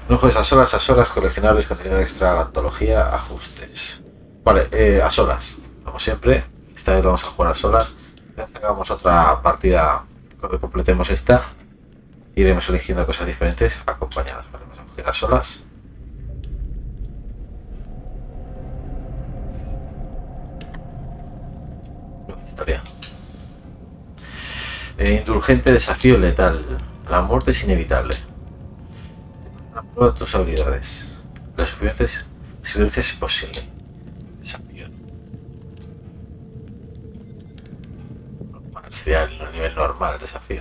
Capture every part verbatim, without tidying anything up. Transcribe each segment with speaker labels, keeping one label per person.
Speaker 1: No juegues a solas, a solas, coleccionables, contenido extra, la antología, ajustes. Vale, eh, a solas. Como siempre, esta vez vamos a jugar a solas. Hasta que hagamos otra partida cuando completemos esta. Iremos eligiendo cosas diferentes acompañadas. Vale, vamos a coger a solas. No, historia. Eh, indulgente, desafío letal. La muerte es inevitable. Prueba tus habilidades. La supervivencia es posible. Desafío. Normal, sería el nivel normal el desafío.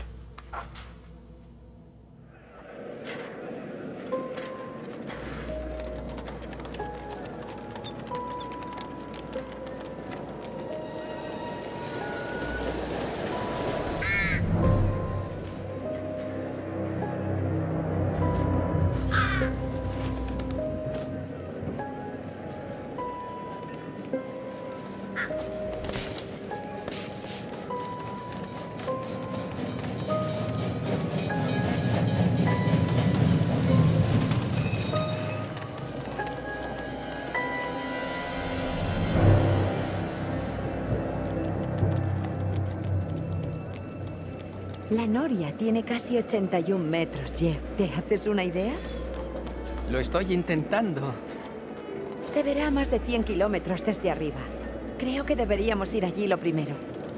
Speaker 2: La noria tiene casi ochenta y un metros, Jeff. ¿Te haces una idea?
Speaker 3: Lo estoy intentando.
Speaker 2: Se verá a más de cien kilómetros desde arriba. Creo que deberíamos ir allí lo primero.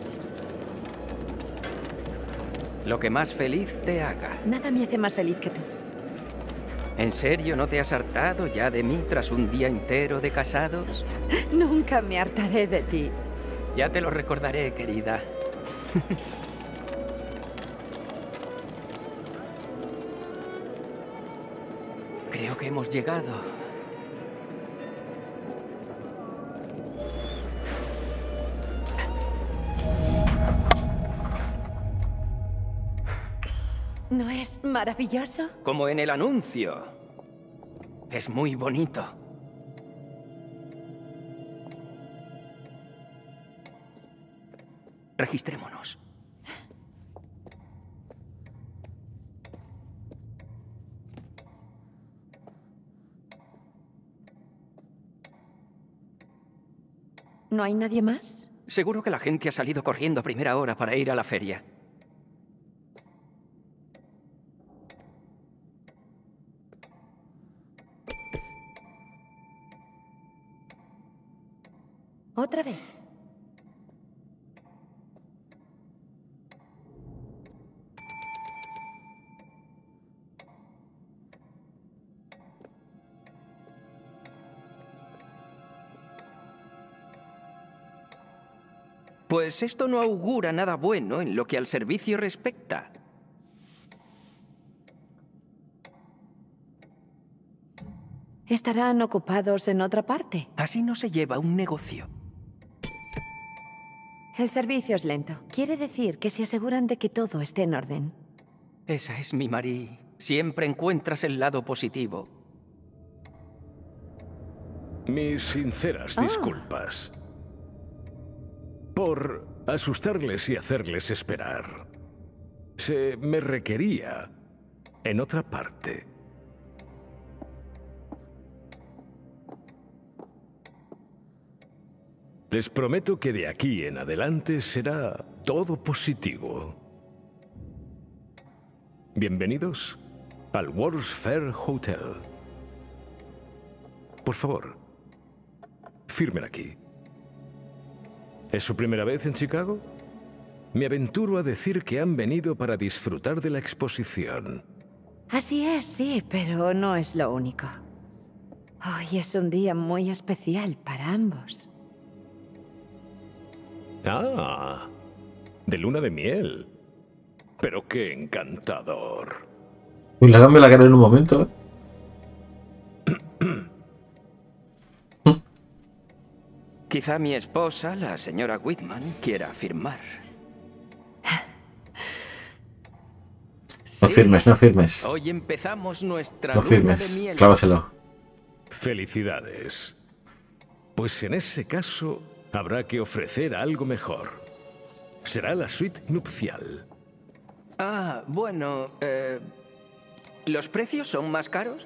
Speaker 3: Lo que más feliz te haga.
Speaker 2: Nada me hace más feliz que tú.
Speaker 3: ¿En serio no te has hartado ya de mí tras un día entero de casados?
Speaker 2: Nunca me hartaré de ti.
Speaker 3: Ya te lo recordaré, querida. Creo que hemos llegado.
Speaker 2: ¿No es maravilloso?
Speaker 3: Como en el anuncio. Es muy bonito. Registrémonos.
Speaker 2: ¿No hay nadie más?
Speaker 3: Seguro que la gente ha salido corriendo a primera hora para ir a la feria.
Speaker 2: Otra vez.
Speaker 3: Pues esto no augura nada bueno en lo que al servicio respecta.
Speaker 2: ¿Estarán ocupados en otra parte?
Speaker 3: Así no se lleva un negocio.
Speaker 2: El servicio es lento. Quiere decir que se aseguran de que todo esté en orden.
Speaker 3: Esa es mi Marie. Siempre encuentras el lado positivo.
Speaker 4: Mis sinceras
Speaker 2: Oh.
Speaker 4: disculpas por asustarles y hacerles esperar. Se me requería en otra parte. Les prometo que de aquí en adelante será todo positivo. Bienvenidos al World's Fair Hotel. Por favor, firmen aquí. ¿Es su primera vez en Chicago? Me aventuro a decir que han venido para disfrutar de la exposición.
Speaker 2: Así es, sí, pero no es lo único. Hoy es un día muy especial para ambos.
Speaker 4: Ah, de luna de miel. Pero qué encantador.
Speaker 1: Uy, le cambio la cara en un momento, ¿eh?
Speaker 3: Quizá mi esposa, la señora Whitman, quiera firmar.
Speaker 1: No firmes, no firmes.
Speaker 3: Hoy empezamos nuestra
Speaker 1: No
Speaker 3: luna de
Speaker 1: firmes.
Speaker 3: miel.
Speaker 1: Clávaselo.
Speaker 4: Felicidades. Pues en ese caso habrá que ofrecer algo mejor. Será la suite nupcial.
Speaker 3: Ah, bueno, eh, ¿Los precios son más caros?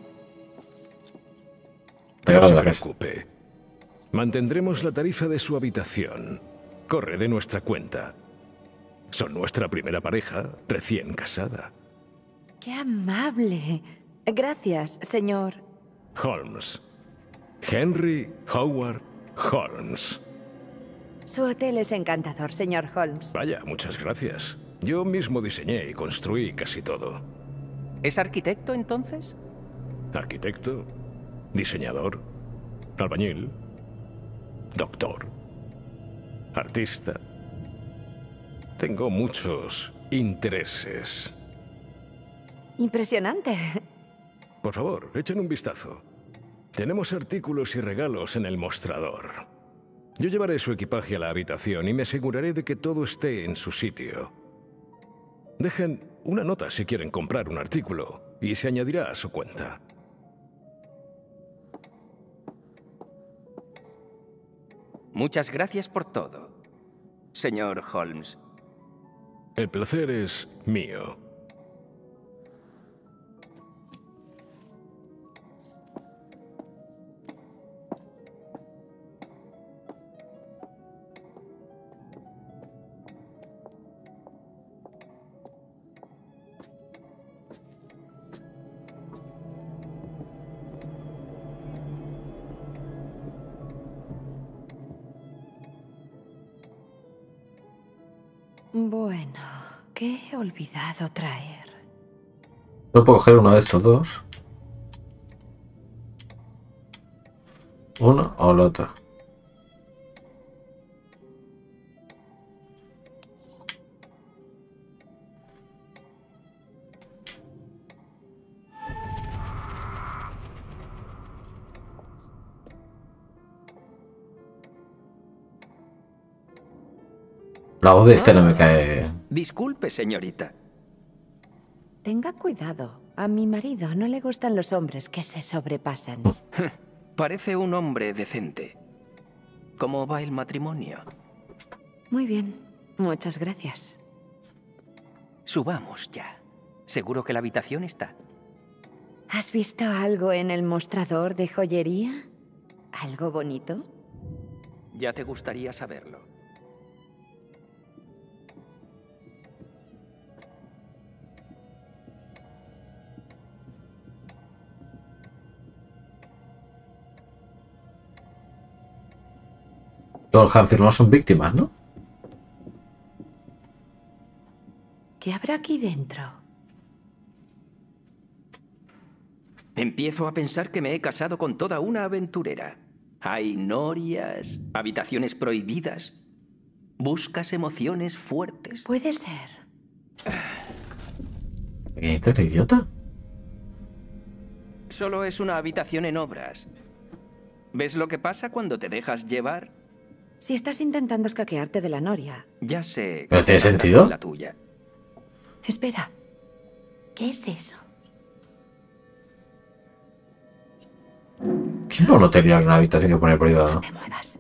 Speaker 4: No se preocupe. Mantendremos la tarifa de su habitación. Corre de nuestra cuenta. Son nuestra primera pareja recién casada.
Speaker 2: ¡Qué amable! Gracias, señor.
Speaker 4: Holmes. Henry Howard Holmes.
Speaker 2: Su hotel es encantador, señor Holmes.
Speaker 4: Vaya, muchas gracias. Yo mismo diseñé y construí casi todo.
Speaker 3: ¿Es arquitecto, entonces?
Speaker 4: Arquitecto, diseñador, albañil, doctor, artista. Tengo muchos intereses.
Speaker 2: Impresionante.
Speaker 4: Por favor, echen un vistazo. Tenemos artículos y regalos en el mostrador. Yo llevaré su equipaje a la habitación y me aseguraré de que todo esté en su sitio. Dejen una nota si quieren comprar un artículo y se añadirá a su cuenta.
Speaker 3: Muchas gracias por todo, señor Holmes.
Speaker 4: El placer es mío.
Speaker 2: Bueno, ¿qué he olvidado traer?
Speaker 1: No puedo coger uno de estos dos. Uno o el otro. La voz de este no me cae.
Speaker 3: Disculpe, señorita.
Speaker 2: Tenga cuidado. A mi marido no le gustan los hombres que se sobrepasan.
Speaker 3: Parece un hombre decente. ¿Cómo va el matrimonio?
Speaker 2: Muy bien. Muchas gracias.
Speaker 3: Subamos ya. Seguro que la habitación está.
Speaker 2: ¿Has visto algo en el mostrador de joyería? ¿Algo bonito?
Speaker 3: Ya te gustaría saberlo.
Speaker 1: Todos los que han firmado son víctimas, ¿no?
Speaker 2: ¿Qué habrá aquí dentro?
Speaker 3: Empiezo a pensar que me he casado con toda una aventurera. Hay norias, habitaciones prohibidas. Buscas emociones fuertes.
Speaker 2: Puede ser.
Speaker 1: ¿Qué eres, idiota?
Speaker 3: Solo es una habitación en obras. ¿Ves lo que pasa cuando te dejas llevar?
Speaker 2: Si estás intentando escaquearte de la noria.
Speaker 3: Ya sé.
Speaker 1: ¿Pero
Speaker 3: que
Speaker 1: tiene
Speaker 3: te saldrás
Speaker 1: sentido?
Speaker 3: con la tuya.
Speaker 2: Espera. ¿Qué es eso?
Speaker 1: ¿Quién no notaría una habitación que pone privada?
Speaker 2: No te muevas.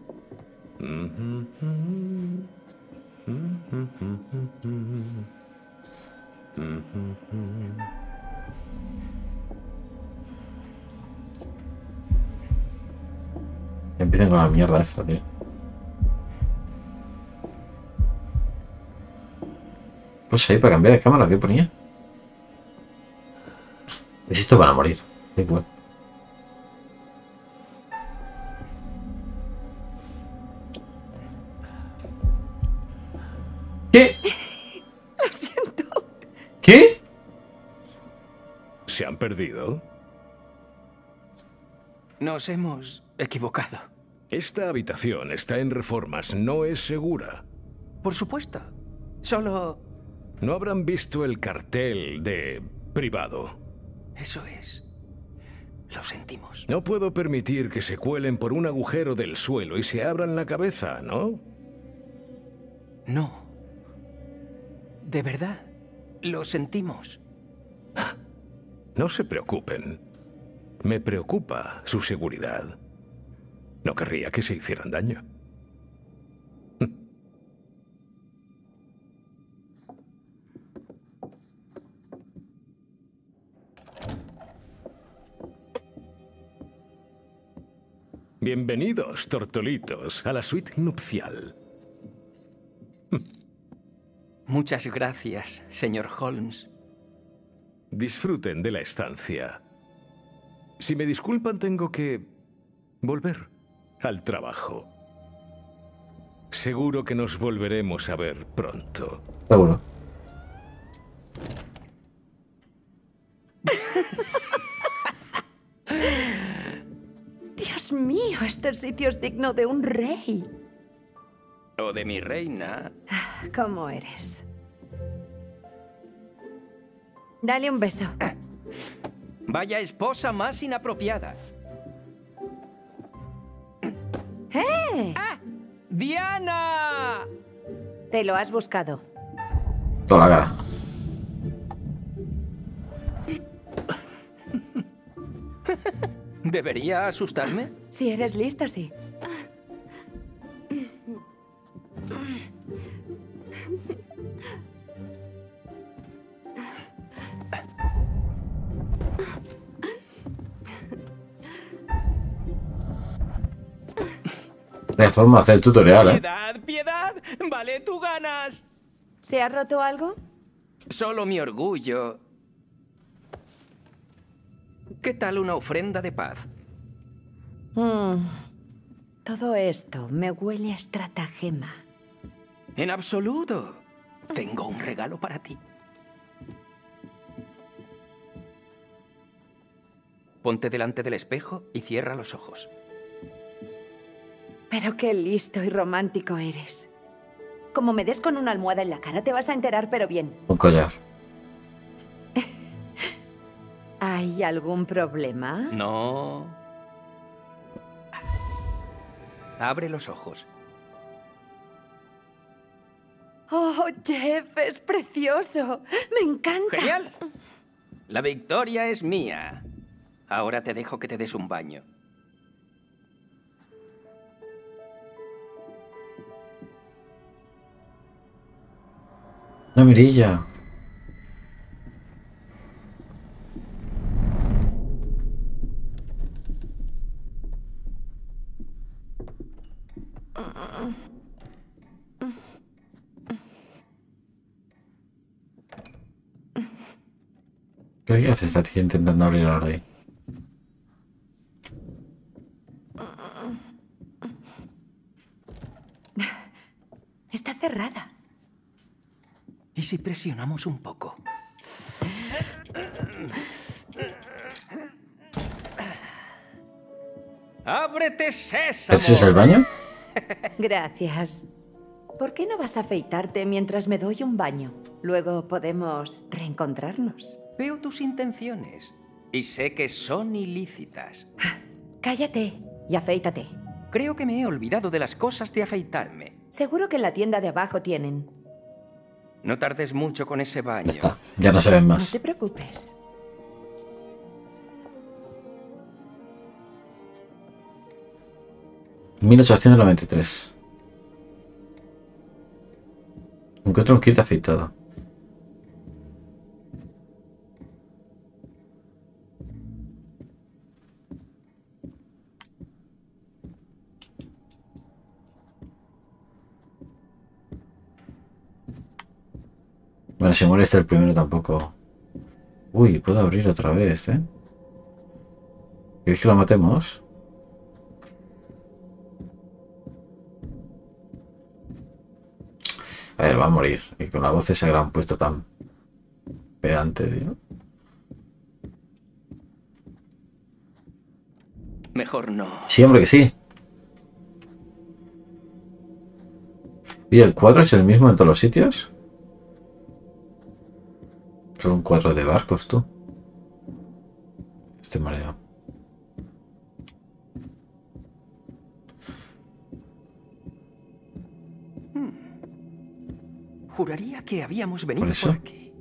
Speaker 1: Empiecen con la mierda esta, tío. Pues ahí para cambiar de cámara, ¿qué ponía? Es esto van a morir. Da igual. ¿Qué?
Speaker 2: Lo siento.
Speaker 1: ¿Qué?
Speaker 4: ¿Se han perdido?
Speaker 3: Nos hemos equivocado.
Speaker 4: Esta habitación está en reformas, no es segura.
Speaker 3: Por supuesto. Solo...
Speaker 4: No habrán visto el cartel de privado.
Speaker 3: Eso es. Lo sentimos.
Speaker 4: No puedo permitir que se cuelen por un agujero del suelo y se abran la cabeza, ¿no?
Speaker 3: No. De verdad. Lo sentimos.
Speaker 4: No se preocupen. Me preocupa su seguridad. No querría que se hicieran daño. Bienvenidos, tortolitos, a la suite nupcial.
Speaker 3: Muchas gracias, señor Holmes.
Speaker 4: Disfruten de la estancia. Si me disculpan, tengo que volver al trabajo. Seguro que nos volveremos a ver pronto.
Speaker 1: Seguro.
Speaker 2: Dios mío, este sitio es digno de un rey.
Speaker 3: O de mi reina.
Speaker 2: ¿Cómo eres? Dale un beso.
Speaker 3: Vaya esposa más inapropiada.
Speaker 2: ¡Eh!
Speaker 3: ¡Ah! ¡Diana!
Speaker 2: Te lo has buscado.
Speaker 1: Toda la cara.
Speaker 3: ¿Debería asustarme?
Speaker 2: Si eres listo, sí.
Speaker 1: De forma de hacer el tutorial, ¿eh?
Speaker 3: ¡Piedad, piedad! ¡Vale, tú ganas!
Speaker 2: ¿Se ha roto algo?
Speaker 3: Solo mi orgullo. ¿Qué tal una ofrenda de paz?
Speaker 2: Mm. Todo esto me huele a estratagema.
Speaker 3: En absoluto. Tengo un regalo para ti. Ponte delante del espejo y cierra los ojos.
Speaker 2: Pero qué listo y romántico eres. Como me des con una almohada en la cara, te vas a enterar, pero bien.
Speaker 1: Un collar.
Speaker 2: ¿Hay algún problema?
Speaker 3: No. Abre los ojos.
Speaker 2: Oh, Jeff, es precioso. Me encanta.
Speaker 3: ¡Genial! La victoria es mía. Ahora te dejo que te des un baño.
Speaker 1: Una mirilla. ¿Qué hace esta tía intentando abrir ahora ahí?
Speaker 2: Está cerrada.
Speaker 3: ¿Y si presionamos un poco? ¡Ábrete, sésamo!
Speaker 1: ¿Ese es el baño?
Speaker 2: Gracias. ¿Por qué no vas a afeitarte mientras me doy un baño? Luego podemos reencontrarnos.
Speaker 3: Veo tus intenciones y sé que son ilícitas.
Speaker 2: Cállate y afeítate.
Speaker 3: Creo que me he olvidado de las cosas de afeitarme.
Speaker 2: Seguro que en la tienda de abajo tienen.
Speaker 3: No tardes mucho con ese baño.
Speaker 1: Ya está. Ya no se ven
Speaker 2: No
Speaker 1: más.
Speaker 2: te preocupes.
Speaker 1: mil ochocientos noventa y tres. Encuentro un kit afeitado. Bueno, si molesta el primero tampoco. Uy, puedo abrir otra vez, ¿eh? ¿Queréis que lo matemos? A ver, va a morir. Y con la voz esa gran puesto tan pedante, tío.
Speaker 3: Mejor no.
Speaker 1: Sí, hombre, que sí. ¿Y el cuadro es el mismo en todos los sitios? Son un cuadro de barcos, tú. Estoy mareado.
Speaker 3: Juraría que habíamos venido
Speaker 1: ¿Por
Speaker 3: por,
Speaker 1: eso?
Speaker 3: aquí.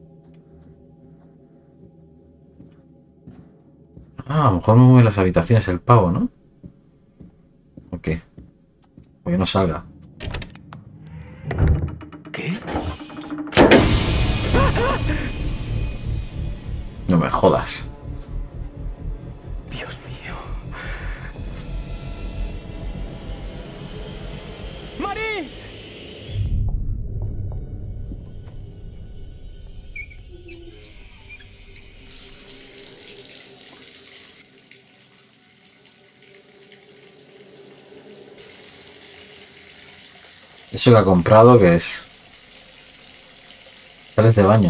Speaker 1: Ah, a lo mejor me mueve las habitaciones el pavo, ¿no? ¿O qué? O que no salga.
Speaker 3: ¿Qué?
Speaker 1: No me jodas.
Speaker 3: Dios mío.
Speaker 1: Eso que ha comprado, ¿qué es? Sales de baño.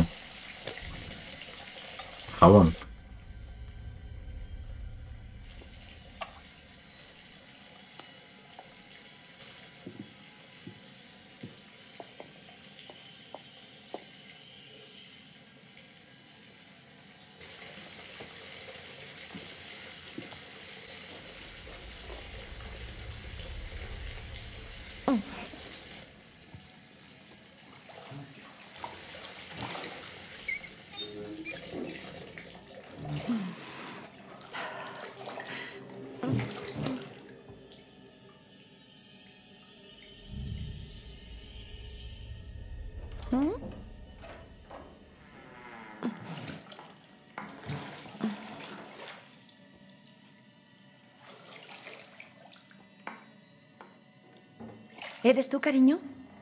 Speaker 1: Jabón.
Speaker 2: ¿Eres tú, cariño?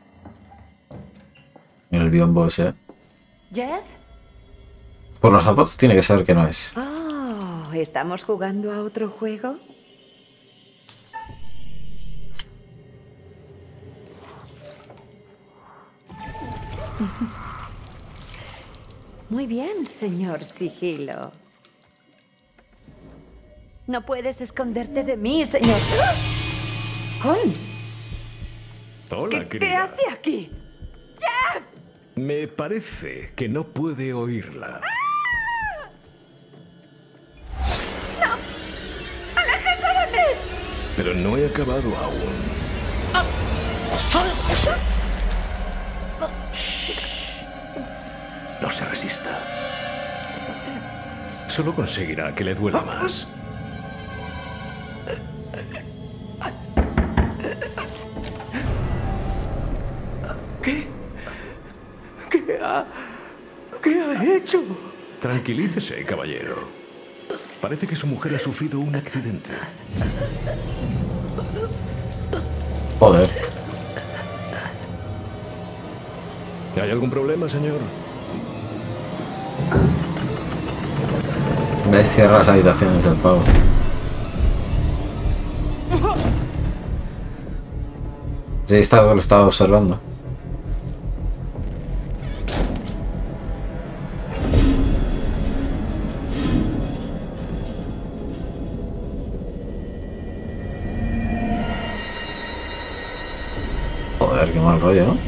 Speaker 1: El biombo ese.
Speaker 2: ¿Jeff?
Speaker 1: Por los zapatos tiene que ser que no es.
Speaker 2: Oh, ¿estamos jugando a otro juego? Muy bien, señor Sigilo. No puedes esconderte de mí, señor. Holmes,
Speaker 4: Hola,
Speaker 2: ¿qué,
Speaker 4: querida.
Speaker 2: ¿qué hace aquí?
Speaker 4: Me parece que no puede oírla.
Speaker 2: ¡Aléjese de mí!
Speaker 4: Pero no he acabado aún. Shh. No se resista. Solo conseguirá que le duela más.
Speaker 3: ¿Qué? ¿Qué ha... ¿Qué ha hecho?
Speaker 4: Tranquilícese, caballero. Parece que su mujer ha sufrido un accidente.
Speaker 1: Joder.
Speaker 4: ¿Hay algún problema, señor?
Speaker 1: ¿Ves? Cierra las habitaciones del pavo. Sí, está, lo estaba observando. Joder, qué mal rollo, ¿no?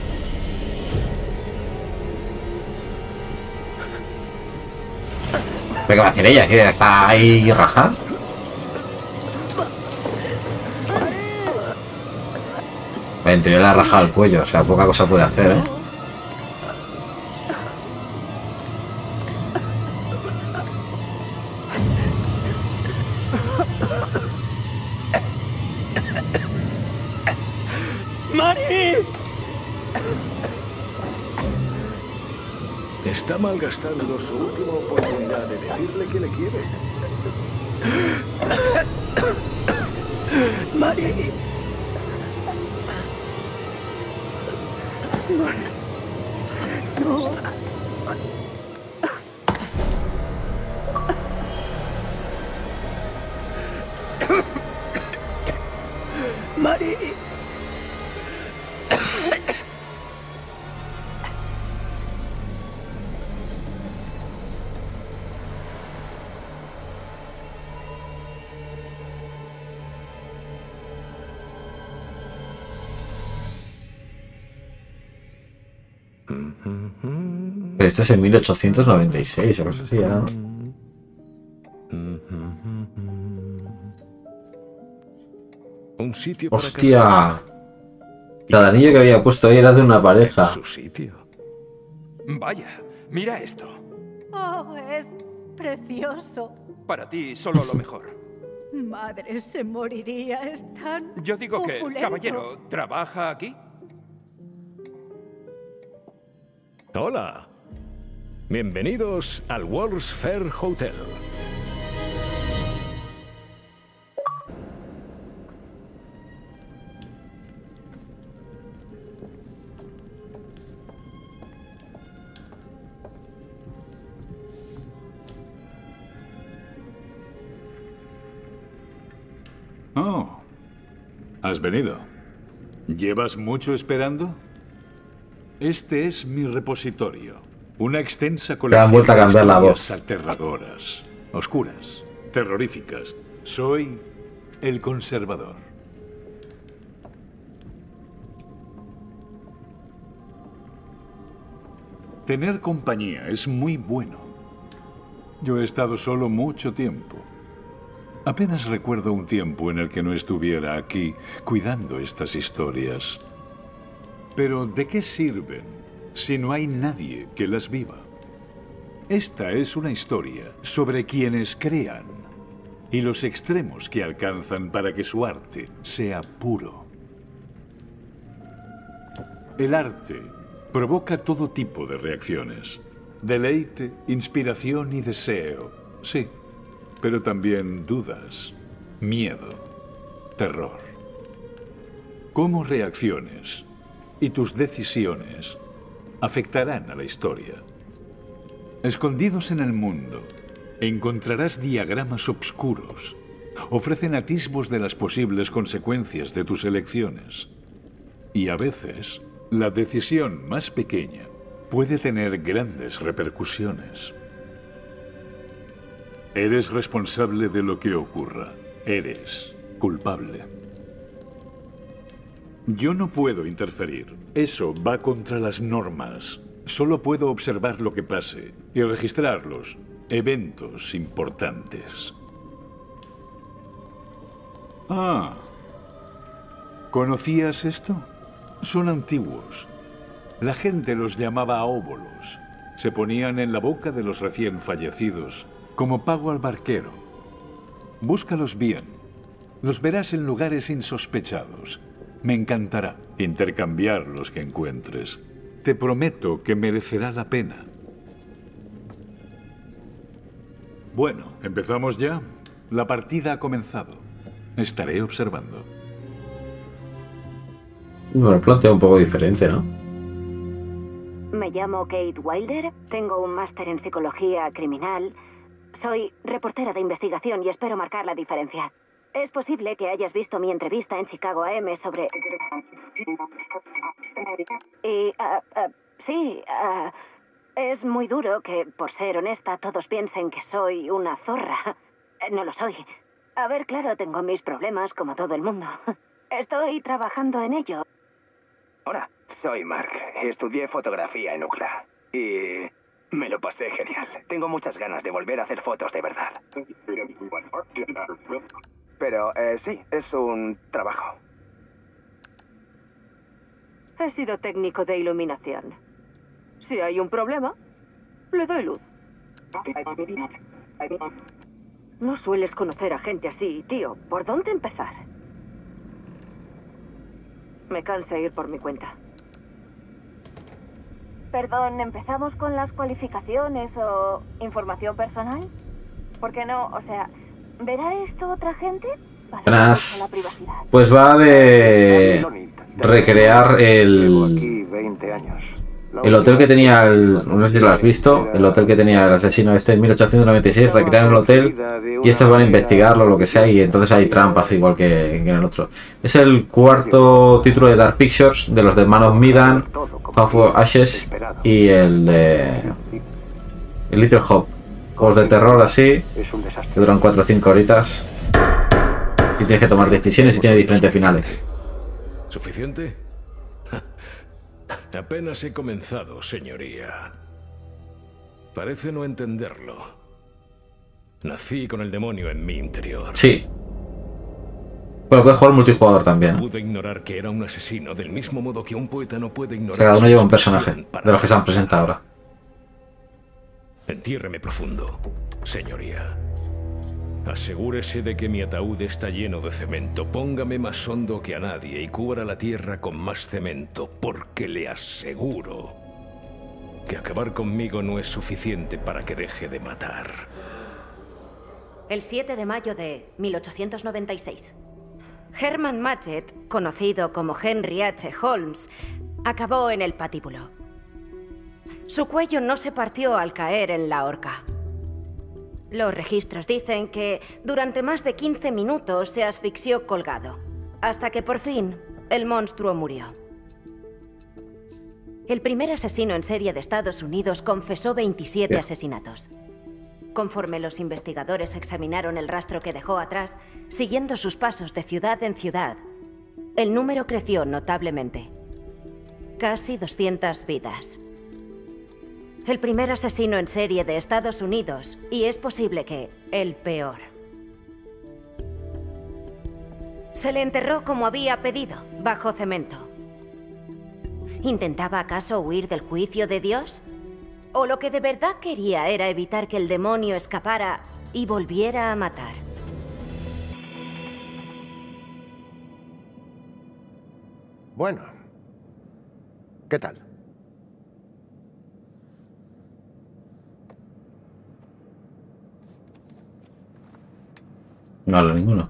Speaker 1: ¿Pero qué va a hacer ella? ¿Que está ahí rajada? En teoría le ha rajado el cuello, o sea, poca cosa puede hacer, ¿eh?
Speaker 3: ¡Mari!
Speaker 4: Está malgastando su última oportunidad de decirle que le quiere.
Speaker 3: ¡Mari! ¡Mari!
Speaker 1: Esto es en mil ochocientos noventa y seis o cosas así, ¿no?
Speaker 4: Un sitio para
Speaker 1: ¡Hostia!
Speaker 4: calmarse.
Speaker 1: Cada anillo que había puesto ahí era de una pareja.
Speaker 4: Su sitio.
Speaker 5: Vaya, mira esto.
Speaker 6: Oh, es precioso.
Speaker 5: Para ti, solo lo mejor.
Speaker 6: Madre, se moriría. Es tan
Speaker 5: Yo digo que,
Speaker 6: opulento.
Speaker 5: caballero, ¿trabaja aquí?
Speaker 4: Hola. Bienvenidos al World's Fair Hotel.
Speaker 7: Oh, has venido. ¿Llevas mucho esperando? Este es mi repositorio. Una extensa
Speaker 1: Te han
Speaker 7: colección
Speaker 1: vuelto a
Speaker 7: de
Speaker 1: cambiar la
Speaker 7: historias
Speaker 1: voz.
Speaker 7: aterradoras, oscuras, terroríficas. Soy el conservador. Tener compañía es muy bueno. Yo he estado solo mucho tiempo. Apenas recuerdo un tiempo en el que no estuviera aquí cuidando estas historias. Pero ¿de qué sirven si no hay nadie que las viva? Esta es una historia sobre quienes crean y los extremos que alcanzan para que su arte sea puro. El arte provoca todo tipo de reacciones. Deleite, inspiración y deseo, sí, pero también dudas, miedo, terror. ¿Cómo reacciones y tus decisiones afectarán a la historia? Escondidos en el mundo, encontrarás diagramas obscuros. Ofrecen atisbos de las posibles consecuencias de tus elecciones. Y a veces, la decisión más pequeña puede tener grandes repercusiones. Eres responsable de lo que ocurra. Eres culpable. Yo no puedo interferir. Eso va contra las normas. Solo puedo observar lo que pase y registrar los eventos importantes. Ah. ¿Conocías esto? Son antiguos. La gente los llamaba óbolos. Se ponían en la boca de los recién fallecidos como pago al barquero. Búscalos bien. Los verás en lugares insospechados. Me encantará intercambiar los que encuentres. Te prometo que merecerá la pena. Bueno, ¿empezamos ya? La partida ha comenzado. Estaré observando.
Speaker 1: Bueno, el planteo un poco diferente, ¿no?
Speaker 8: Me llamo Kate Wilder, tengo un máster en psicología criminal. Soy reportera de investigación y espero marcar la diferencia. Es posible que hayas visto mi entrevista en Chicago A M sobre... Y... Uh, uh, sí, uh, es muy duro que, por ser honesta, todos piensen que soy una zorra. No lo soy. A ver, claro, tengo mis problemas, como todo el mundo. Estoy trabajando en ello.
Speaker 9: Hola, soy Mark. Estudié fotografía en U C L A. Y me lo pasé genial. Tengo muchas ganas de volver a hacer fotos de verdad. Pero eh, sí, es un trabajo.
Speaker 8: He sido técnico de iluminación. Si hay un problema, le doy luz. No sueles conocer a gente así, tío. ¿Por dónde empezar? Me cansa ir por mi cuenta. Perdón, ¿empezamos con las cualificaciones o información personal? ¿Por qué no? O sea, ¿verá esto otra gente?
Speaker 1: Buenas. Pues va de recrear el el hotel que tenía el, no sé si lo has visto, el hotel que tenía el asesino este en mil ochocientos noventa y seis. Recrean el hotel y estos van a investigarlo, lo que sea, y entonces hay trampas igual que, que en el otro. Es el cuarto título de Dark Pictures, de los de Man of Medan, House of Ashes y el de el Little Hope. Juegos de terror así, que duran cuatro o cinco horitas y tienes que tomar decisiones y tiene diferentes finales.
Speaker 4: ¿Suficiente? Apenas he comenzado, señoría. Parece no entenderlo. Nací con el demonio en mi interior.
Speaker 1: Sí. Bueno, puedes jugar multijugador también.
Speaker 4: Pude ignorar que era un asesino del mismo modo que un poeta no puede ignorar.
Speaker 1: O sea, cada uno lleva un personaje de los que se han presentado ahora.
Speaker 4: Entiérreme profundo, señoría. Asegúrese de que mi ataúd está lleno de cemento. Póngame más hondo que a nadie y cubra la tierra con más cemento, porque le aseguro que acabar conmigo no es suficiente para que deje de matar.
Speaker 10: El siete de mayo de mil ochocientos noventa y seis. Herman Matchett, conocido como Henry H. Holmes, acabó en el patíbulo. Su cuello no se partió al caer en la horca. Los registros dicen que durante más de quince minutos se asfixió colgado, hasta que por fin el monstruo murió. El primer asesino en serie de Estados Unidos confesó veintisiete
Speaker 1: Bien.
Speaker 10: asesinatos. Conforme los investigadores examinaron el rastro que dejó atrás, siguiendo sus pasos de ciudad en ciudad, el número creció notablemente. Casi doscientas vidas. El primer asesino en serie de Estados Unidos, y es posible que el peor. Se le enterró como había pedido, bajo cemento. ¿Intentaba acaso huir del juicio de Dios? ¿O lo que de verdad quería era evitar que el demonio escapara y volviera a matar?
Speaker 11: Bueno, ¿qué tal?
Speaker 1: No habla ninguno.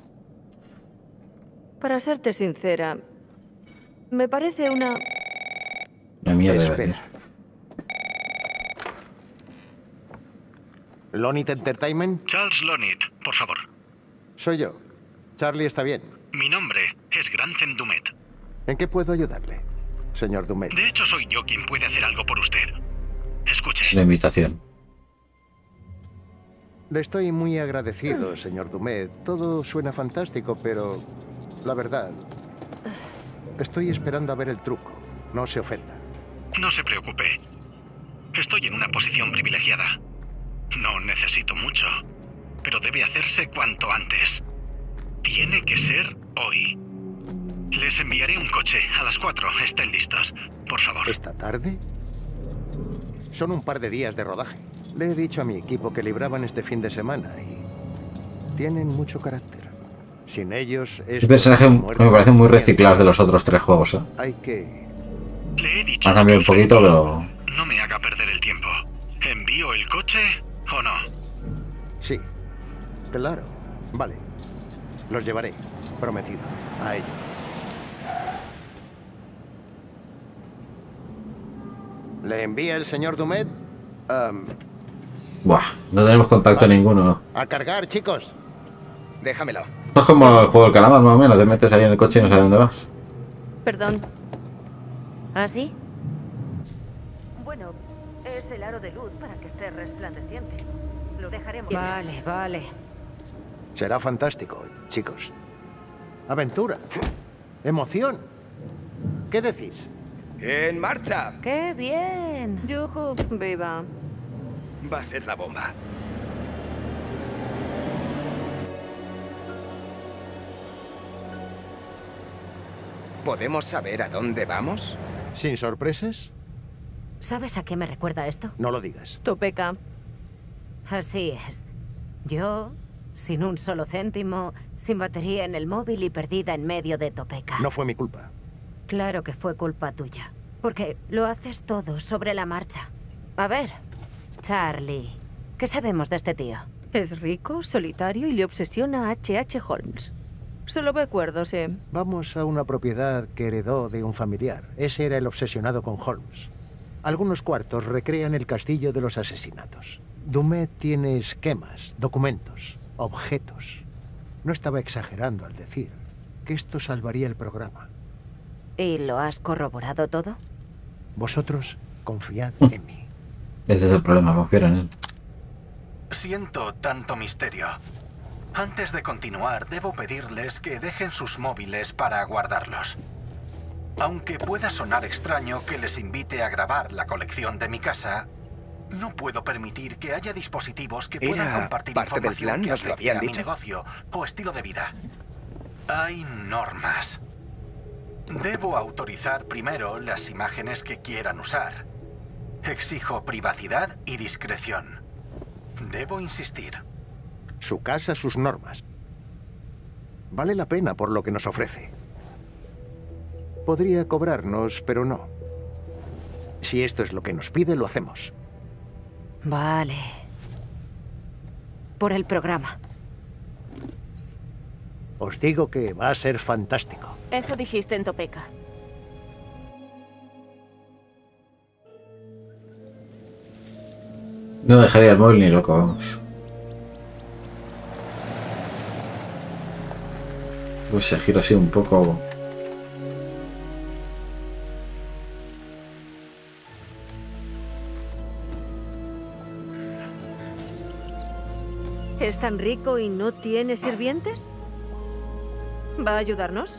Speaker 12: Para serte sincera, me parece una...
Speaker 1: Una mierda.
Speaker 11: Espera. ¿Lonit Entertainment?
Speaker 13: Charles Lonit, por favor.
Speaker 11: Soy yo. Charlie está bien.
Speaker 13: Mi nombre es Grantham Dumet.
Speaker 11: ¿En qué puedo ayudarle, señor Dumet?
Speaker 13: De hecho, soy yo quien puede hacer algo por usted. Escuche.
Speaker 1: La invitación.
Speaker 11: Le estoy muy agradecido, señor Dumet. Todo suena fantástico, pero... la verdad... estoy esperando a ver el truco. No se ofenda.
Speaker 13: No se preocupe. Estoy en una posición privilegiada. No necesito mucho, pero debe hacerse cuanto antes. Tiene que ser hoy. Les enviaré un coche. A las cuatro. Estén listos. Por favor.
Speaker 11: ¿Esta tarde? Son un par de días de rodaje. Le he dicho a mi equipo que libraban este fin de semana y... tienen mucho carácter. Sin ellos...
Speaker 1: El personaje me parece muy reciclado de los otros tres juegos, ¿eh?
Speaker 11: Hay que...
Speaker 13: Le he dicho
Speaker 1: Ha cambiado un poquito, pero...
Speaker 13: No me haga perder el tiempo. ¿Envío el coche o no?
Speaker 11: Sí. Claro. Vale. Los llevaré. Prometido. A ello. ¿Le envía el señor Dumet? Um,
Speaker 1: Buah, no tenemos contacto
Speaker 11: vale.
Speaker 1: ninguno.
Speaker 11: A cargar, chicos.
Speaker 9: Déjamelo.
Speaker 1: Esto es como el juego del calamar, más o menos. Te metes ahí en el coche y no sabes dónde vas.
Speaker 12: Perdón.
Speaker 10: ¿Ah, sí?
Speaker 14: Bueno, es el aro de luz para que esté resplandeciente. Lo dejaremos.
Speaker 10: Vale, vale.
Speaker 11: Será fantástico, chicos. Aventura. Emoción. ¿Qué decís?
Speaker 9: ¡En marcha!
Speaker 10: ¡Qué bien!
Speaker 12: Yujú, viva.
Speaker 9: Va a ser la bomba. ¿Podemos saber a dónde vamos?
Speaker 11: ¿Sin sorpresas?
Speaker 10: ¿Sabes a qué me recuerda esto?
Speaker 11: No lo digas.
Speaker 12: Topeka.
Speaker 10: Así es. Yo, sin un solo céntimo, sin batería en el móvil y perdida en medio de Topeka.
Speaker 11: No fue mi culpa.
Speaker 10: Claro que fue culpa tuya. Porque lo haces todo sobre la marcha. A ver, Charlie, ¿qué sabemos de este tío?
Speaker 12: Es rico, solitario y le obsesiona a H H Holmes. Solo ve cuerdos, ¿eh?
Speaker 11: Vamos a una propiedad que heredó de un familiar. Ese era el obsesionado con Holmes. Algunos cuartos recrean el castillo de los asesinatos. Dumet tiene esquemas, documentos, objetos. No estaba exagerando al decir que esto salvaría el programa.
Speaker 10: ¿Y lo has corroborado todo?
Speaker 11: Vosotros confiad en mí.
Speaker 1: Ese es el problema, confiar en él.
Speaker 13: Siento tanto misterio. Antes de continuar, debo pedirles que dejen sus móviles para guardarlos. Aunque pueda sonar extraño que les invite a grabar la colección de mi casa, no puedo permitir que haya dispositivos que puedan
Speaker 9: ¿Era
Speaker 13: compartir
Speaker 9: parte del
Speaker 13: información
Speaker 9: plan?
Speaker 13: que
Speaker 9: ¿Nos lo
Speaker 13: afecte
Speaker 9: habían
Speaker 13: a mi
Speaker 9: dicho?
Speaker 13: negocio o estilo de vida. Hay normas. Debo autorizar primero las imágenes que quieran usar. Exijo privacidad y discreción. Debo insistir.
Speaker 11: Su casa, sus normas. Vale la pena por lo que nos ofrece. Podría cobrarnos, pero no. Si esto es lo que nos pide, lo hacemos.
Speaker 10: Vale. Por el programa.
Speaker 11: Os digo que va a ser fantástico.
Speaker 12: Eso dijiste en Topeka.
Speaker 1: No dejaría el móvil ni loco, vamos. Pues se gira así un poco
Speaker 12: ¿Es tan rico y no tiene sirvientes? ¿Va a ayudarnos?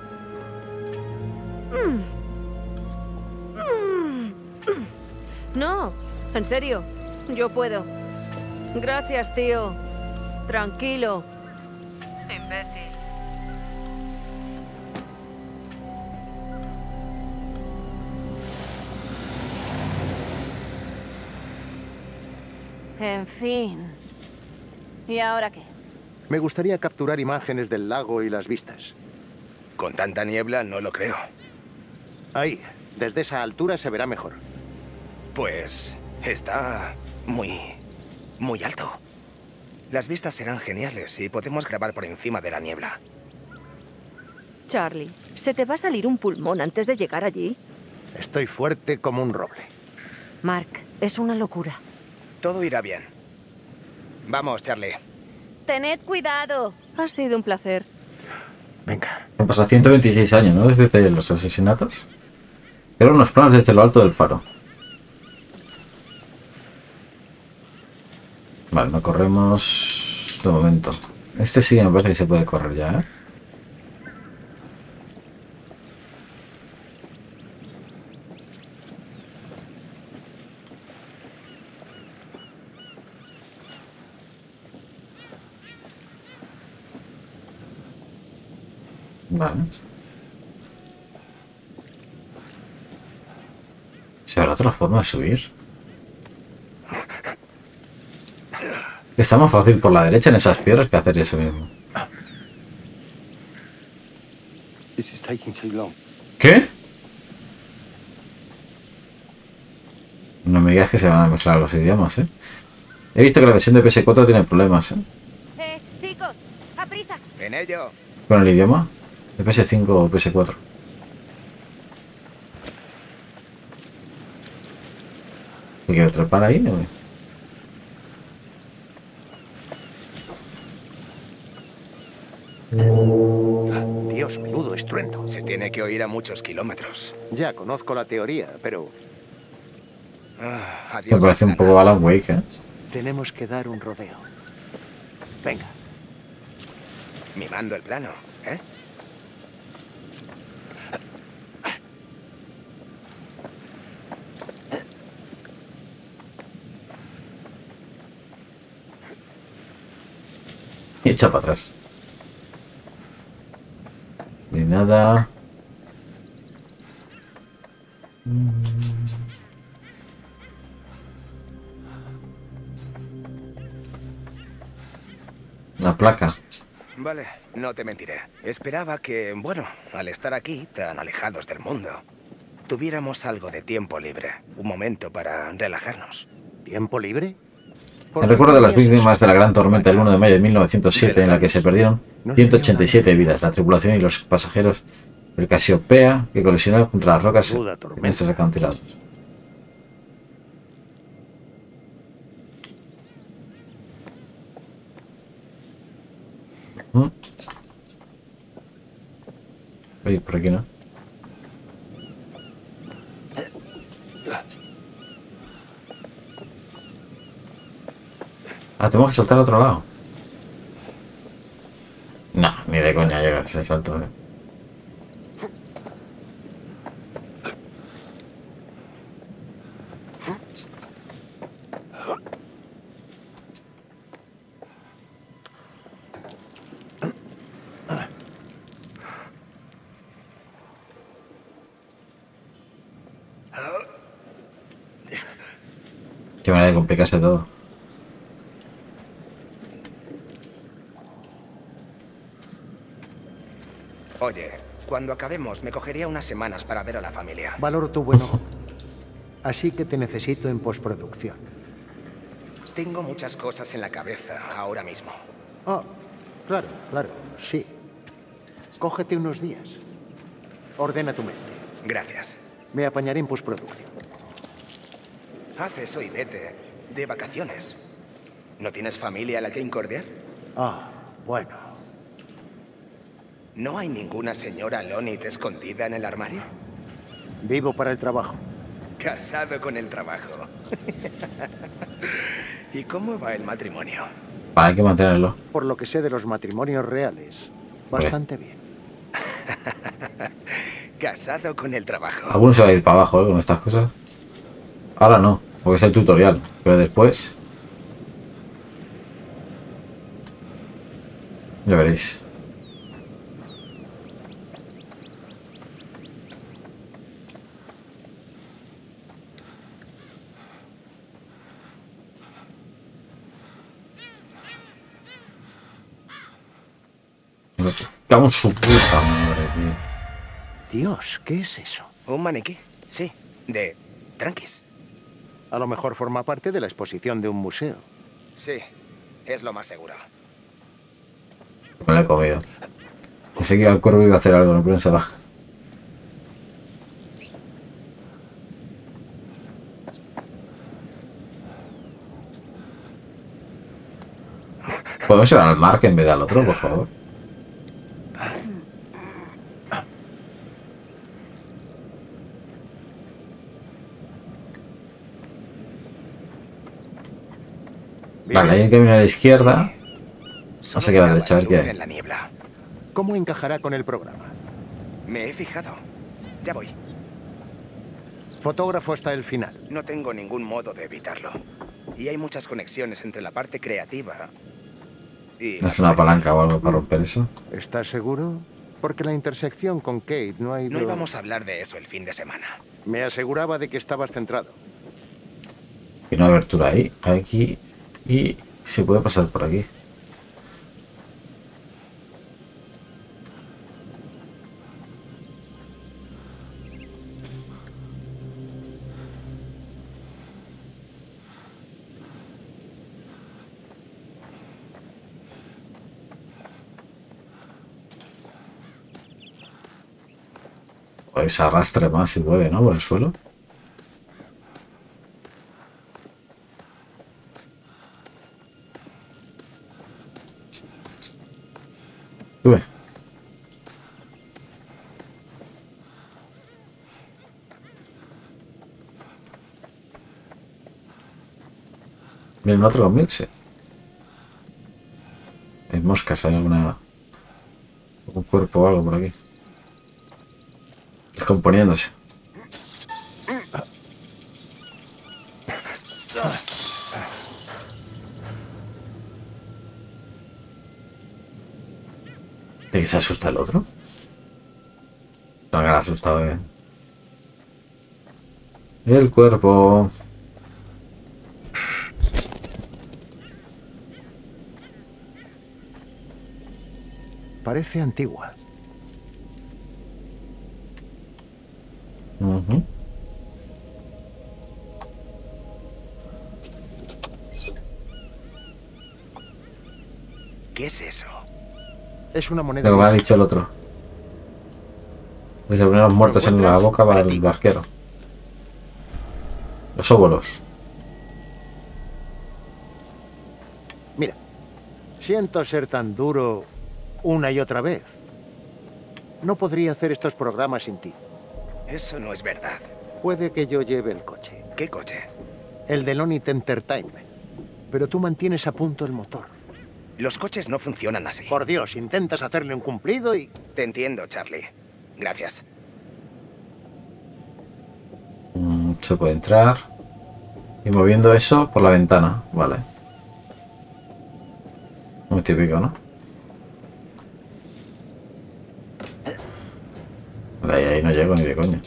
Speaker 12: No, en serio, yo puedo. Gracias, tío. Tranquilo. Imbécil.
Speaker 8: En fin. ¿Y ahora qué?
Speaker 11: Me gustaría capturar imágenes del lago y las vistas.
Speaker 9: Con tanta niebla no lo creo.
Speaker 11: Ahí, desde esa altura se verá mejor.
Speaker 9: Pues está muy, muy alto. Las vistas serán geniales y podemos grabar por encima de la niebla.
Speaker 12: Charlie, ¿se te va a salir un pulmón antes de llegar allí?
Speaker 11: Estoy fuerte como un roble.
Speaker 10: Mark, es una locura.
Speaker 9: Todo irá bien. Vamos, Charlie.
Speaker 8: Tened cuidado.
Speaker 12: Ha sido un placer.
Speaker 11: Venga.
Speaker 1: Han pasado ciento veintiséis años, ¿no? Desde los asesinatos. Pero unos planos desde lo alto del faro. Vale, no corremos de momento. Este sí me parece que se puede correr ya, ¿eh? Vale. ¿Se habrá otra forma de subir? Está más fácil por la derecha en esas piedras que hacer eso mismo. ¿Qué? No me digas que se van a mezclar los idiomas, ¿eh? He visto que la versión de P S cuatro tiene problemas, ¿eh?
Speaker 10: Eh, chicos, a prisa.
Speaker 9: En ello.
Speaker 1: ¿Con el idioma? ¿De P S cinco o P S cuatro? ¿Me quiero trepar ahí? ¿O?
Speaker 11: Dios, menudo estruendo.
Speaker 9: Se tiene que oír a muchos kilómetros.
Speaker 11: Ya conozco la teoría, pero...
Speaker 9: Ah, adiós,
Speaker 1: Me parece un poco Alan Wake, ¿eh?
Speaker 11: Tenemos que dar un rodeo. Venga.
Speaker 9: Mimando el plano, ¿eh?
Speaker 1: Y echa para atrás. Ni nada. La placa.
Speaker 9: Vale, no te mentiré. Esperaba que, bueno, al estar aquí, tan alejados del mundo, tuviéramos algo de tiempo libre. Un momento para relajarnos.
Speaker 11: ¿Tiempo libre?
Speaker 1: En recuerdo de las víctimas de la gran tormenta del uno de mayo de mil novecientos siete, en la que se perdieron ciento ochenta y siete vidas, la tripulación y los pasajeros del Casiopea, que colisionó contra las rocas en estos acantilados. ¿Mm? Oye, por aquí no. Ah, tenemos que saltar al otro lado. No, ni de coña llega ese salto, eh. Qué manera de complicarse todo.
Speaker 9: Oye, cuando acabemos me cogería unas semanas para ver a la familia.
Speaker 11: Valoro tu buen ojo. Así que te necesito en postproducción.
Speaker 9: Tengo muchas cosas en la cabeza ahora mismo.
Speaker 11: Oh, claro, claro, sí. Cógete unos días. Ordena tu mente.
Speaker 9: Gracias.
Speaker 11: Me apañaré en postproducción.
Speaker 9: Haz eso y vete de vacaciones. ¿No tienes familia a la que incordiar?
Speaker 11: Ah, bueno.
Speaker 9: ¿No hay ninguna señora Lonit escondida en el armario?
Speaker 11: Vivo para el trabajo.
Speaker 9: Casado con el trabajo. ¿Y cómo va el matrimonio?
Speaker 1: Vale, hay que mantenerlo.
Speaker 11: Por lo que sé de los matrimonios reales, bastante bien.
Speaker 9: Casado con el trabajo.
Speaker 1: Alguno se va a ir para abajo, ¿eh? Con estas cosas. Ahora no, porque es el tutorial. Pero después... ya veréis. Cago en su puta madre, tío.
Speaker 11: Dios, ¿qué es eso?
Speaker 9: Un maniquí, sí, de tranquis.
Speaker 11: A lo mejor forma parte de la exposición de un museo.
Speaker 9: Sí, es lo más seguro.
Speaker 1: Me lo he comido. Pensé que el cuervo iba a hacer algo, no pensaba. ¿Podemos llevar al Mark en vez de al otro, por favor? Vale, hay un camino a la izquierda. No sé qué a la derecha, a ver qué hay.
Speaker 9: En la niebla.
Speaker 11: ¿Cómo encajará con el programa?
Speaker 9: Me he fijado. Ya voy.
Speaker 11: Fotógrafo hasta el final.
Speaker 9: No tengo ningún modo de evitarlo. Y hay muchas conexiones entre la parte creativa y...
Speaker 1: ¿No es una palanca o algo para romper eso?
Speaker 11: ¿Estás seguro? Porque la intersección con Kate no ha ido...
Speaker 9: No íbamos a hablar de eso el fin de semana.
Speaker 11: Me aseguraba de que estabas centrado.
Speaker 1: Hay una abertura ahí, aquí, y se puede pasar por aquí. O se arrastre más si puede, ¿no? Por el suelo. Sube. Miren, otro convence. Hay moscas, hay alguna... algún cuerpo o algo por aquí. Descomponiéndose. ¿De qué se asusta el otro? No me ha asustado bien. El cuerpo.
Speaker 11: Parece antigua.
Speaker 1: Uh-huh.
Speaker 9: ¿Qué es eso?
Speaker 11: Es una moneda.
Speaker 1: Lo que me ha dicho el otro. Desde poner los muertos en la boca para el barquero. Los óvulos.
Speaker 11: Mira, siento ser tan duro una y otra vez. No podría hacer estos programas sin ti.
Speaker 9: Eso no es verdad.
Speaker 11: Puede que yo lleve el coche.
Speaker 9: ¿Qué coche?
Speaker 11: El de Lonit Entertainment. Pero tú mantienes a punto el motor.
Speaker 9: Los coches no funcionan así.
Speaker 11: Por Dios, intentas hacerle un cumplido y...
Speaker 9: Te entiendo, Charlie. Gracias.
Speaker 1: Mm, se puede entrar. Y moviendo eso por la ventana. Vale. Muy típico, ¿no? De ahí, ahí no llego ni de coña.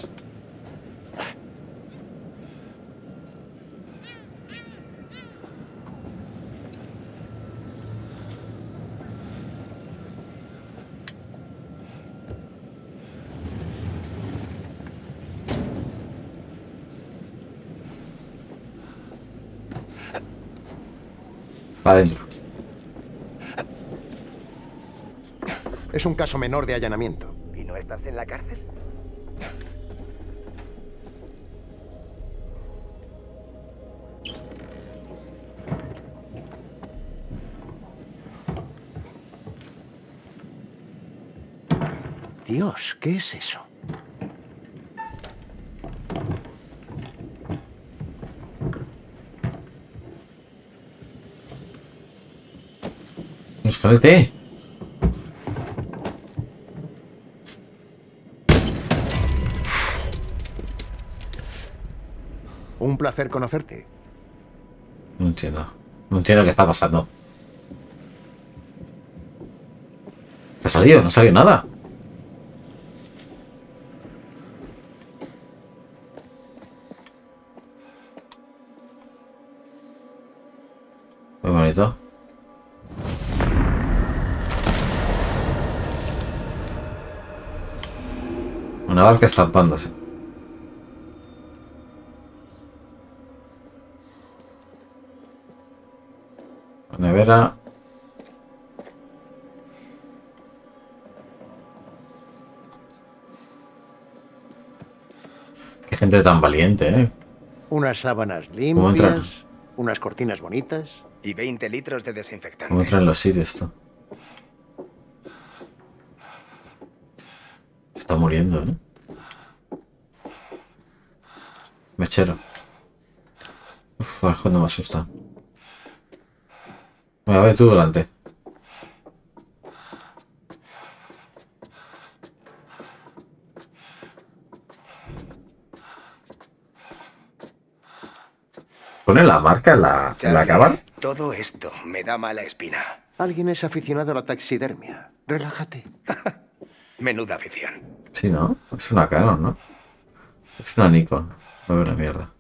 Speaker 1: Adentro.
Speaker 11: Es un caso menor de allanamiento.
Speaker 9: ¿Y no estás en la cárcel?
Speaker 11: Dios, ¿qué es eso?
Speaker 1: Escóndete.
Speaker 11: Un placer conocerte.
Speaker 1: No entiendo. No entiendo qué está pasando. ¿Qué ha salido? No salió nada. Muy bonito. Una barca estampándose. Nevera. Qué gente tan valiente, ¿eh?
Speaker 11: Unas sábanas
Speaker 1: ¿Cómo entra?
Speaker 11: limpias, unas cortinas bonitas.
Speaker 9: Y veinte litros de desinfectante.
Speaker 1: ¿Cómo entra en los sitios esto? Se está muriendo, ¿eh? Mechero. Uf, a ver cuando me asusta. A ver tú delante. ¿Pone la marca en la, en la cámara?
Speaker 9: Todo esto me da mala espina.
Speaker 11: Alguien es aficionado a la taxidermia. Relájate.
Speaker 9: Menuda afición.
Speaker 1: Sí, ¿no? Es una Canon, ¿no? Es una Nikon. No veo una mierda.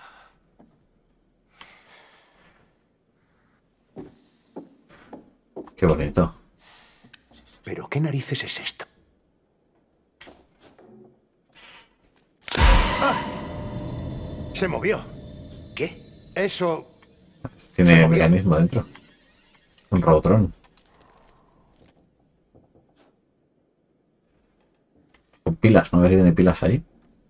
Speaker 1: Qué bonito.
Speaker 11: ¿Pero qué narices es esto? ¡Ah! Se movió.
Speaker 9: ¿Qué?
Speaker 11: Eso...
Speaker 1: Tiene mecanismo dentro. Un Robotron. Con pilas, ¿no ves que tiene pilas ahí?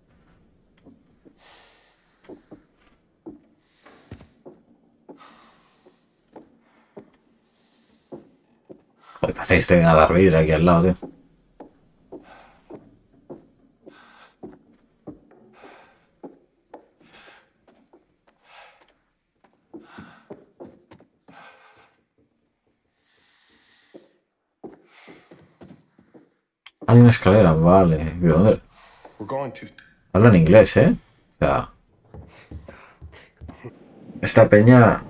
Speaker 1: Joder, parece que esté a Darth Vader aquí al lado, tío. Hay una escalera, vale. ¿De dónde? Habla en inglés, ¿eh? O sea... Esta peña...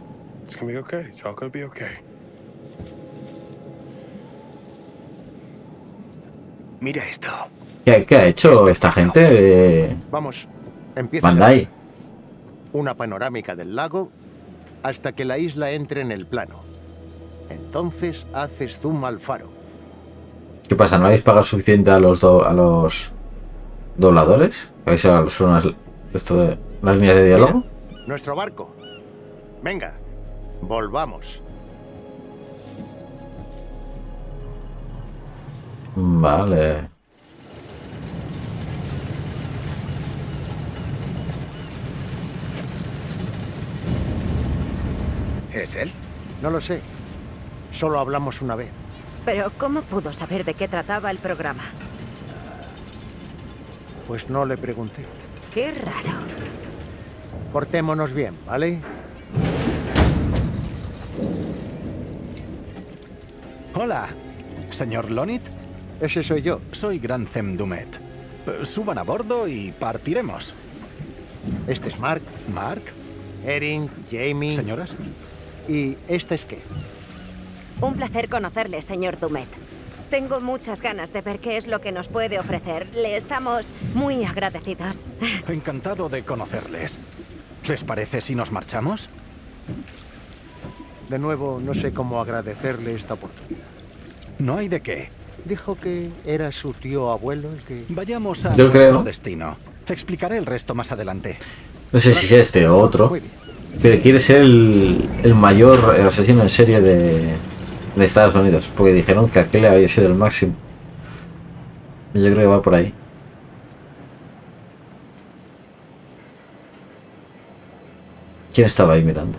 Speaker 9: Mira esto.
Speaker 1: ¿Qué, qué ha hecho esta gente de...
Speaker 11: Vamos, empieza.
Speaker 1: Bandai?
Speaker 11: Una panorámica del lago hasta que la isla entre en el plano. Entonces haces zoom al faro.
Speaker 1: ¿Qué pasa? ¿No habéis pagado suficiente a los do, a los dobladores? ¿Habéis hecho unas, esto de, unas líneas de diálogo?
Speaker 11: Mira, nuestro barco. Venga, volvamos.
Speaker 1: Vale.
Speaker 9: ¿Es él?
Speaker 11: No lo sé. Solo hablamos una vez.
Speaker 10: Pero ¿cómo pudo saber de qué trataba el programa?
Speaker 11: Pues no le pregunté.
Speaker 10: Qué raro.
Speaker 11: Portémonos bien, ¿vale?
Speaker 13: Hola, señor Lonit.
Speaker 11: Ese soy yo.
Speaker 13: Soy Grantham Dumet. Eh, Suban a bordo y partiremos.
Speaker 11: Este es Mark.
Speaker 13: Mark.
Speaker 11: Erin, Jamie.
Speaker 13: Señoras.
Speaker 11: ¿Y este es qué?
Speaker 10: Un placer conocerle, señor Dumet. Tengo muchas ganas de ver qué es lo que nos puede ofrecer. Le estamos muy agradecidos.
Speaker 13: Encantado de conocerles. ¿Les parece si nos marchamos?
Speaker 11: De nuevo, no sé cómo agradecerle esta oportunidad.
Speaker 13: No hay de qué.
Speaker 11: Dijo que era su tío abuelo el que...
Speaker 13: Vayamos a
Speaker 1: Yo
Speaker 13: nuestro
Speaker 1: creo.
Speaker 13: destino. Explicaré el resto más adelante.
Speaker 1: No sé si es este o otro. Pero quiere ser el, el mayor asesino en serie de, de Estados Unidos. Porque dijeron que aquel había sido el máximo. Y yo creo que va por ahí. ¿Quién estaba ahí mirando?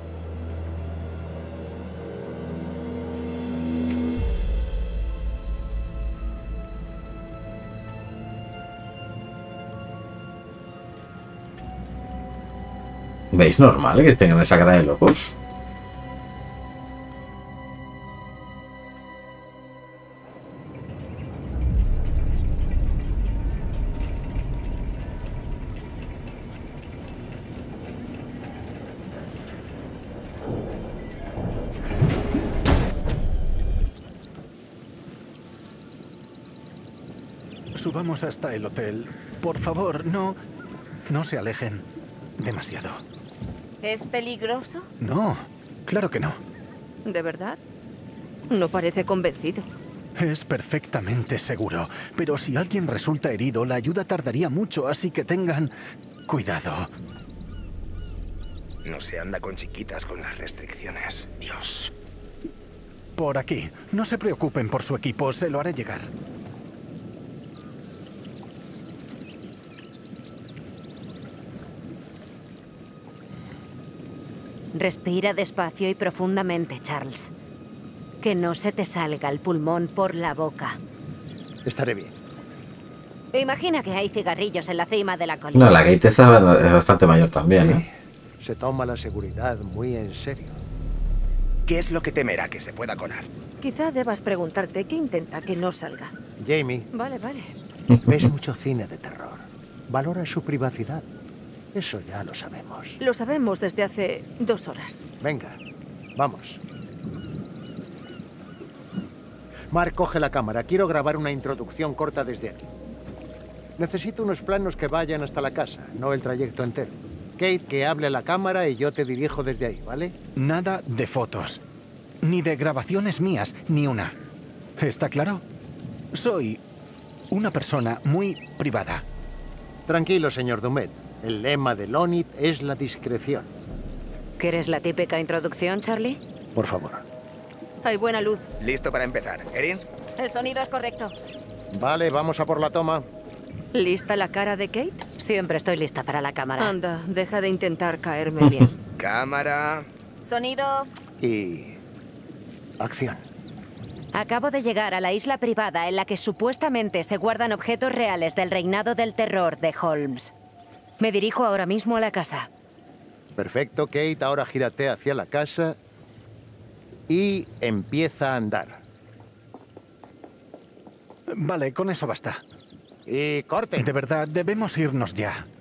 Speaker 1: ¿Veis normal que tengan esa cara de locos?
Speaker 13: subamos hasta el hotel. Por favor, no... no se alejen demasiado.
Speaker 12: ¿Es peligroso?
Speaker 13: No, claro que no.
Speaker 12: ¿De verdad? No parece convencido.
Speaker 13: Es perfectamente seguro. Pero si alguien resulta herido, la ayuda tardaría mucho, así que tengan cuidado.
Speaker 9: No se anda con chiquitas con las restricciones. Dios.
Speaker 13: Por aquí. No se preocupen por su equipo, se lo haré llegar.
Speaker 10: Respira despacio y profundamente, Charles. Que no se te salga el pulmón por la boca.
Speaker 11: Estaré bien.
Speaker 10: Imagina que hay cigarrillos en la cima de la colina.
Speaker 1: No, la Kate es bastante mayor también,
Speaker 11: Sí.
Speaker 1: ¿eh?
Speaker 11: Se toma la seguridad muy en serio.
Speaker 9: ¿Qué es lo que temerá que se pueda colar?
Speaker 12: Quizá debas preguntarte qué intenta que no salga.
Speaker 11: Jamie,
Speaker 12: Vale, vale.
Speaker 11: ves mucho cine de terror. Valora su privacidad. Eso ya lo sabemos.
Speaker 12: Lo sabemos desde hace dos horas.
Speaker 11: Venga, vamos. Mark, coge la cámara. Quiero grabar una introducción corta desde aquí. Necesito unos planos que vayan hasta la casa, no el trayecto entero. Kate, que hable a la cámara y yo te dirijo desde ahí, ¿vale?
Speaker 13: Nada de fotos. Ni de grabaciones mías, ni una. ¿Está claro? Soy una persona muy privada.
Speaker 11: Tranquilo, señor Dumet. El lema de Lonit es la discreción.
Speaker 10: ¿Quieres la típica introducción, Charlie?
Speaker 11: Por favor.
Speaker 12: Hay buena luz.
Speaker 9: Listo para empezar. ¿Erin?
Speaker 10: El sonido es correcto.
Speaker 11: Vale, vamos a por la toma.
Speaker 12: ¿Lista la cara de Kate?
Speaker 10: Siempre estoy lista para la cámara.
Speaker 12: Anda, deja de intentar caerme bien.
Speaker 9: Cámara.
Speaker 10: Sonido.
Speaker 11: Y... acción.
Speaker 10: Acabo de llegar a la isla privada en la que supuestamente se guardan objetos reales del reinado del terror de Holmes. Me dirijo ahora mismo a la casa.
Speaker 11: Perfecto, Kate. Ahora gírate hacia la casa y empieza a andar.
Speaker 13: Vale, con eso basta.
Speaker 11: Y corten.
Speaker 13: De verdad, debemos irnos ya.